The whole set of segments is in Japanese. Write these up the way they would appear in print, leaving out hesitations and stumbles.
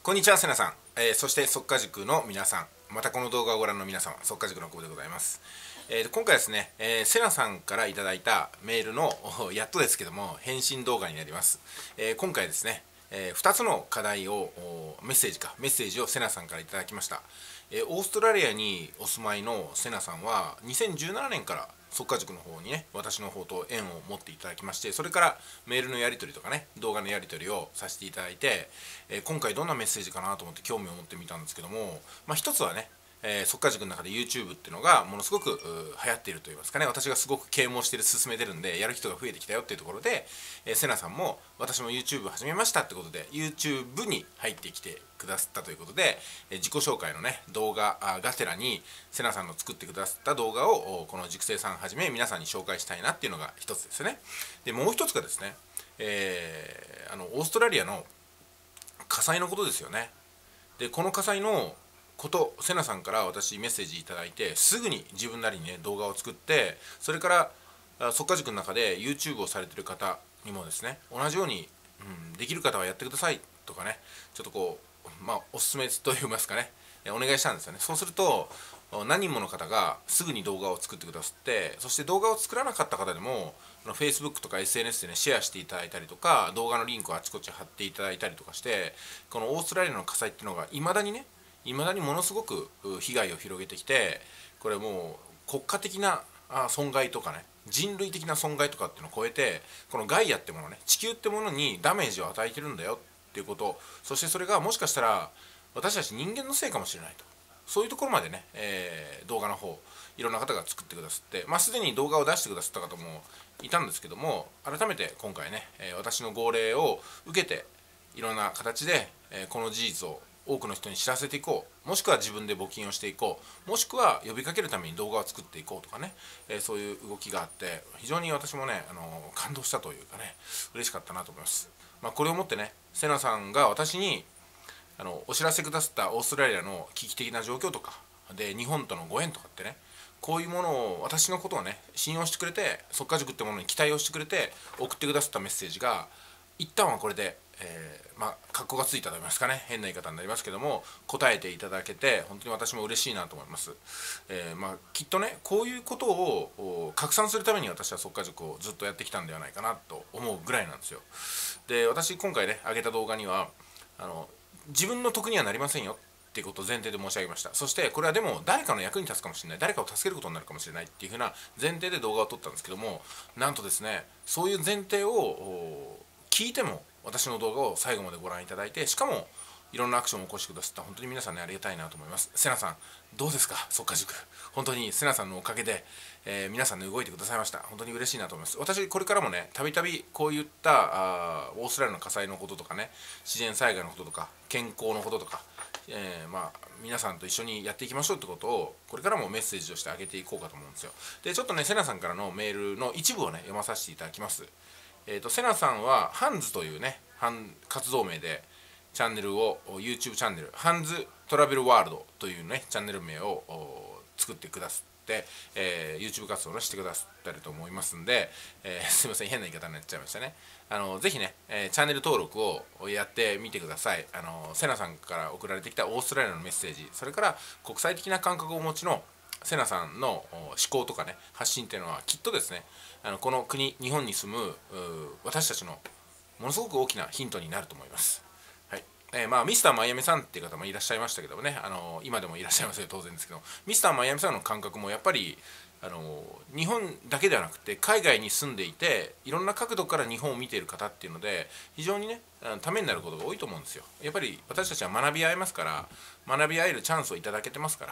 こんにちは、せなさん、そして速稼塾の皆さん、またこの動画をご覧の皆様、速稼塾の久保でございます。今回はですね、せなさんからいただいたメールのやっとですけども返信動画になります。今回ですね、2つの課題をメッセージをせなさんからいただきました。オーストラリアにお住まいのせなさんは2017年から速稼塾の方にね、私の方と縁を持っていただきまして、それからメールのやり取りとかね、動画のやり取りをさせていただいて、今回どんなメッセージかなと思って興味を持ってみたんですけども、一つはね、速稼塾の中で YouTube っていうのがものすごく流行っているといいますかね、私がすごく啓蒙してる進めてるんでやる人が増えてきたよっていうところで、せなさんも私も YouTube 始めましたってことで YouTube に入ってきてくださったということで、自己紹介のね動画がてらにせなさんの作ってくださった動画をこの塾生さんはじめ皆さんに紹介したいなっていうのが一つですね。でもう一つがですね、オーストラリアの火災のことですよね。でこの火災のことせなさんから私メッセージいただいて、すぐに自分なりにね動画を作って、それから速稼塾の中で YouTube をされてる方にもですね、同じように、できる方はやってくださいとかね、ちょっとこうおすすめといいますかね、お願いしたんですよね。そうすると何人もの方がすぐに動画を作ってくださって、そして動画を作らなかった方でもFacebook とか SNS でねシェアしていただいたりとか、動画のリンクをあちこち貼っていただいたりとかして、このオーストラリアの火災っていうのがいまだにものすごく被害を広げてきて、これもう国家的な損害とかね、人類的な損害とかっていうのを超えて、このガイアってものね、地球ってものにダメージを与えてるんだよっていうこと、そしてそれがもしかしたら私たち人間のせいかもしれないと、そういうところまでね、動画の方いろんな方が作ってくださって、すでに動画を出してくださった方もいたんですけども、改めて今回ね、私の号令を受けていろんな形で、この事実を多くの人に知らせていこう、もしくは自分で募金をしていこう、もしくは呼びかけるために動画を作っていこうとかね、そういう動きがあって非常に私もね、感動したというかね、嬉しかったなと思います。これをもってね、せなさんが私にお知らせくださったオーストラリアの危機的な状況とかで日本とのご縁とかってね、こういうものを私のことをね信用してくれて、速稼塾ってものに期待をしてくれて送ってくださったメッセージが一旦はこれで、格好がついたと言いますかね、変な言い方になりますけども答えていただけて本当に私も嬉しいなと思います。きっとねこういうことを拡散するために私は速稼塾をずっとやってきたんではないかなと思うぐらいなんですよ。で私今回ね上げた動画には自分の得にはなりませんよっていうことを前提で申し上げました。そしてこれはでも誰かの役に立つかもしれない、誰かを助けることになるかもしれないっていうふうな前提で動画を撮ったんですけども、なんとですねそういう前提を聞いても私の動画を最後までご覧いただいて、しかもいろんなアクションを起こしてくださった本当に皆さんねありがたいなと思います。せなさんどうですか、速稼塾本当にせなさんのおかげで、皆さんね動いてくださいました。本当に嬉しいなと思います。私これからもねたびたびこういったオーストラリアの火災のこととかね、自然災害のこととか健康のこととか、皆さんと一緒にやっていきましょうってことをこれからもメッセージとしてあげていこうかと思うんですよ。でちょっとねせなさんからのメールの一部をね読まさせていただきます。セナさんはハンズというね活動名でチャンネルを YouTube チャンネルハンズトラベルワールドというねチャンネル名を作ってくださって、YouTube 活動をしてくださってると思いますんで、すいません変な言い方になっちゃいましたね。ぜひね、チャンネル登録をやってみてください。セナさんから送られてきたオーストラリアのメッセージ、それから国際的な感覚をお持ちのセナさんの思考とかね発信っていうのはきっとですね、この国日本に住む私たちのものすごく大きなヒントになると思います。はい。ミスターマイアミさんっていう方もいらっしゃいましたけどもね、今でもいらっしゃいますよ当然ですけど、ミスターマイアミさんの感覚もやっぱり日本だけではなくて海外に住んでいていろんな角度から日本を見ている方っていうので非常にねためになることが多いと思うんですよ。やっぱり私たちは学び合えますから、学び合えるチャンスをいただけてますから、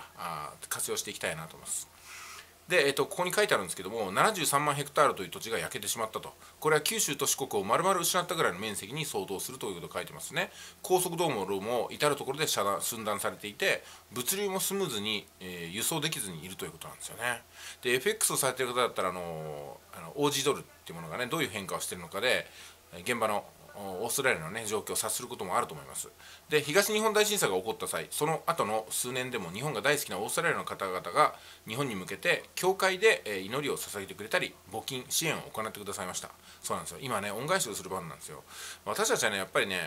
活用していきたいなと思います。で、ここに書いてあるんですけども、73万ヘクタールという土地が焼けてしまったと。これは九州と四国を丸々失ったぐらいの面積に相当するということを書いてますね。高速道路も至る所で寸断されていて、物流もスムーズに、輸送できずにいるということなんですよね。で FX をされている方だったらオージードルっていうものがねどういう変化をしているのかで現場のオーストラリアの、ね、状況を察することもあると思います。で東日本大震災が起こった際、その後の数年でも日本が大好きなオーストラリアの方々が日本に向けて教会で祈りを捧げてくれたり募金支援を行ってくださいました。そうなんですよ。今ね恩返しをする番なんですよ。私たちはねやっぱりね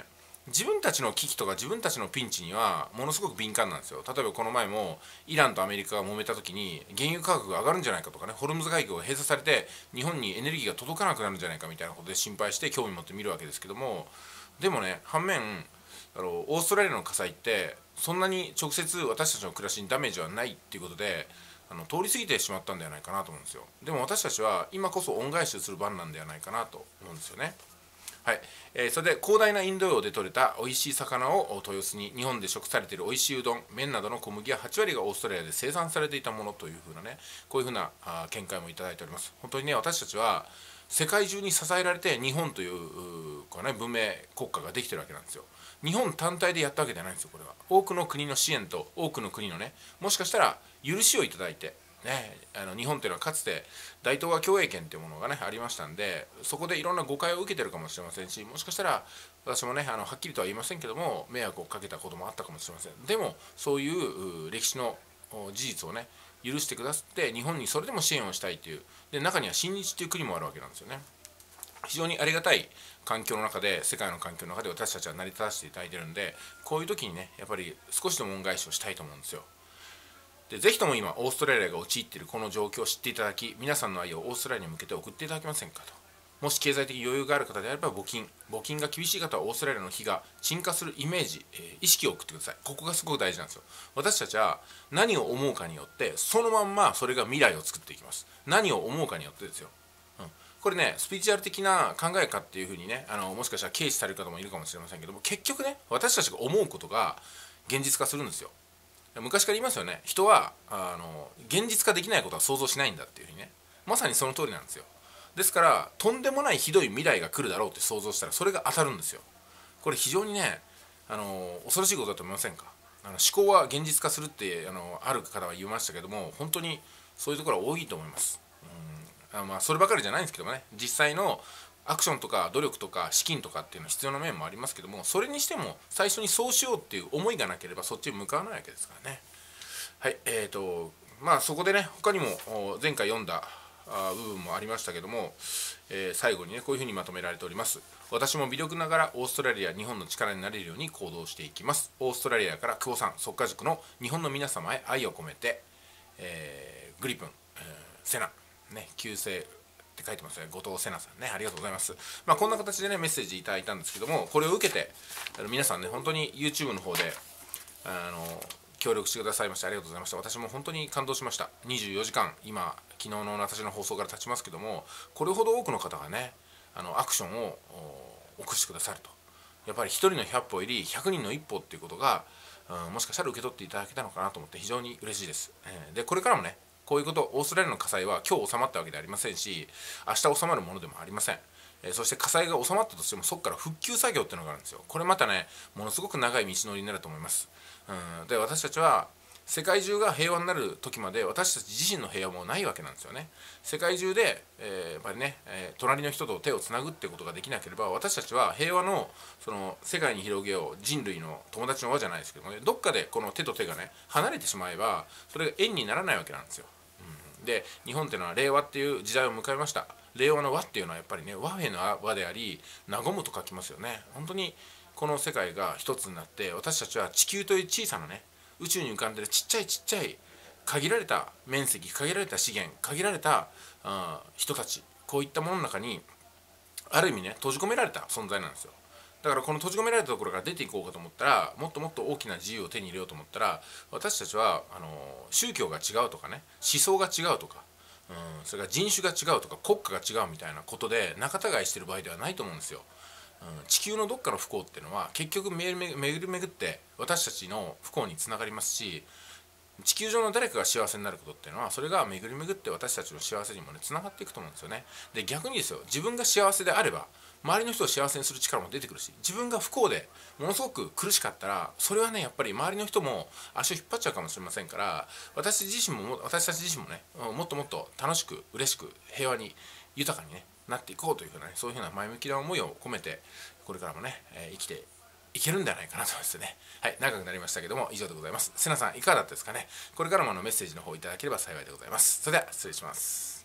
自分たちの危機とか自分たちのピンチにはものすごく敏感なんですよ。例えばこの前もイランとアメリカが揉めた時に原油価格が上がるんじゃないかとかね、ホルムズ海峡が閉鎖されて日本にエネルギーが届かなくなるんじゃないかみたいなことで心配して興味持って見るわけですけども、でもね、反面オーストラリアの火災ってそんなに直接私たちの暮らしにダメージはないっていうことで通り過ぎてしまったんではないかなと思うんですよ。でも私たちは今こそ恩返しをする番なんではないかなと思うんですよね。はい、それで広大なインド洋で採れた美味しい魚を豊洲に、日本で食されている美味しいうどん、麺などの小麦は8割がオーストラリアで生産されていたものというふうなね、こういうふうな見解もいただいております。本当にね、私たちは世界中に支えられて日本というこう、ね、文明国家ができてるわけなんですよ。日本単体でやったわけじゃないんですよ。これは多くの国の支援と多くの国のね、もしかしたら許しをいただいてね、日本というのはかつて大東亜共栄圏というものがねありましたんで、そこでいろんな誤解を受けてるかもしれませんし、もしかしたら私もねはっきりとは言いませんけども迷惑をかけたこともあったかもしれません。でもそういう歴史の事実をね許してくださって日本にそれでも支援をしたいという、で中には親日という国もあるわけなんですよね。非常にありがたい環境の中で、世界の環境の中で私たちは成り立たせていただいているんで、こういう時にねやっぱり少しでも恩返しをしたいと思うんですよ。でぜひとも今オーストラリアが陥っているこの状況を知っていただき、皆さんの愛をオーストラリアに向けて送っていただけませんかと。もし経済的余裕がある方であれば募金が厳しい方はオーストラリアの火が鎮火するイメージ、意識を送ってください。ここがすごく大事なんですよ。私たちは何を思うかによってそのまんまそれが未来を作っていきます。何を思うかによってですよ。これねスピリチュアル的な考えかっていうふうにねもしかしたら軽視される方もいるかもしれませんけども、結局ね私たちが思うことが現実化するんですよ。昔から言いますよね、人は現実化できないことは想像しないんだっていうふうにね、まさにその通りなんですよ。ですからとんでもないひどい未来が来るだろうって想像したらそれが当たるんですよ。これ非常にね恐ろしいことだと思いませんか。思考は現実化するってある方は言いましたけども、本当にそういうところは多いと思います。まあそればかりじゃないんですけどもね、実際のアクションとか努力とか資金とかっていうのは必要な面もありますけども、それにしても最初にそうしようっていう思いがなければそっちに向かわないわけですからね。はい、まあそこでね他にも前回読んだ部分もありましたけども、最後にねこういうふうにまとめられております。私も微力ながらオーストラリア日本の力になれるように行動していきます。オーストラリアから久保さん、速稼塾の日本の皆様へ愛を込めて、グリプン、セナね、旧姓って書いてますね、後藤瀬奈さんね、ありがとうございます。まあこんな形でねメッセージいただいたんですけども、これを受けて皆さんね本当に YouTube の方で協力してくださいましてありがとうございました。私も本当に感動しました。24時間今昨日の私の放送から経ちますけども、これほど多くの方がねアクションを起こしてくださると、やっぱり1人の100歩より100人の一歩っていうことが、もしかしたら受け取っていただけたのかなと思って非常に嬉しいです。でこれからもねこういうこと、オーストラリアの火災は今日収まったわけではありませんし、明日収まるものでもありません。そして火災が収まったとしてもそこから復旧作業っていうのがあるんですよ。これまたねものすごく長い道のりになると思います。で私たちは世界中が平和になる時まで私たち自身の平和もないわけなんですよね。世界中で、やっぱりね、隣の人と手をつなぐってことができなければ、私たちは平和のその世界に広げよう人類の友達の輪じゃないですけどもね、どっかでこの手と手がね離れてしまえばそれが縁にならないわけなんですよ。で日本っていうのは令和っていう時代を迎えました。令和の和っていうのはやっぱりね和平の和であり和むと書きますよね。本当にこの世界が一つになって私たちは地球という小さなね宇宙に浮かんでるちっちゃい限られた面積、限られた資源、限られた人たち、こういったものの中にある意味ね閉じ込められた存在なんですよ。だからこの閉じ込められたところから出ていこうかと思ったら、もっともっと大きな自由を手に入れようと思ったら、私たちは宗教が違うとかね思想が違うとか、それから人種が違うとか国家が違うみたいなことで仲違いしてる場合ではないと思うんですよ。地球のどっかの不幸っていうのは結局巡り巡って私たちの不幸につながりますし、地球上の誰かが幸せになることっていうのはそれが巡り巡って私たちの幸せにもねつながっていくと思うんですよね。で逆にですよ、自分が幸せであれば周りの人を幸せにする力も出てくるし、自分が不幸でものすごく苦しかったらそれはねやっぱり周りの人も足を引っ張っちゃうかもしれませんから、私たち自身もねもっともっと楽しく嬉しく平和に豊かに、ね、なっていこうというふうな、ね、そういうふうな前向きな思いを込めてこれからもね、生きていけるんではないかなと思いますね。はい、長くなりましたけども以上でございます。瀬名さんいかがだったですかね。これからもメッセージの方いただければ幸いでございます。それでは失礼します。